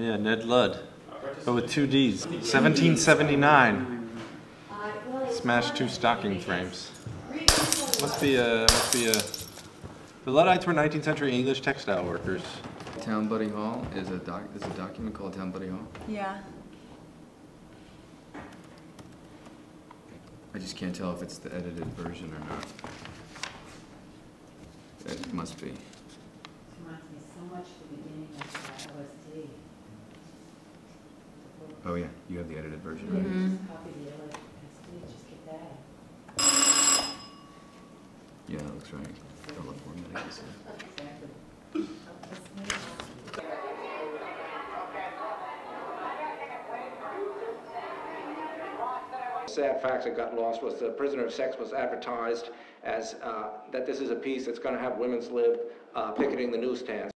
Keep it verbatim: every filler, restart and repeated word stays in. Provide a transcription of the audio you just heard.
Yeah, Ned Ludd. But with two D's. seventeen seventy-nine. Smashed two stocking frames. Must be a, must be a... The Luddites were nineteenth century English textile workers. Town Buddy Hall is a doc, is a document called Town Buddy Hall? Yeah. I just can't tell if it's the edited version or not. It must be. It reminds me so much of the beginning of that O S D. Oh yeah, you have the edited version, Yeah, right? mm-hmm. Just copy the O S D, just get that. Yeah, that looks right. Color formatting. Exactly. Sad fact that got lost was the Prisoner of Sex was advertised as uh, that this is a piece that's going to have women's lib uh, picketing the newsstands.